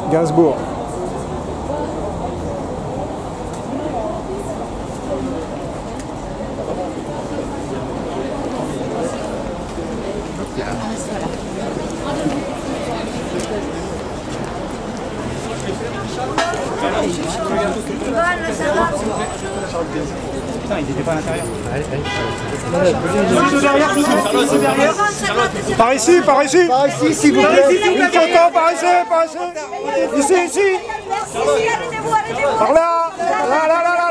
Gainsbourg. Putain, il était pas à l'intérieur. Par ici, par ici. Par ici, s'il vous plaît. Une photo, par ici, par ici. Ici, ici. Par là. Là, là, là, là.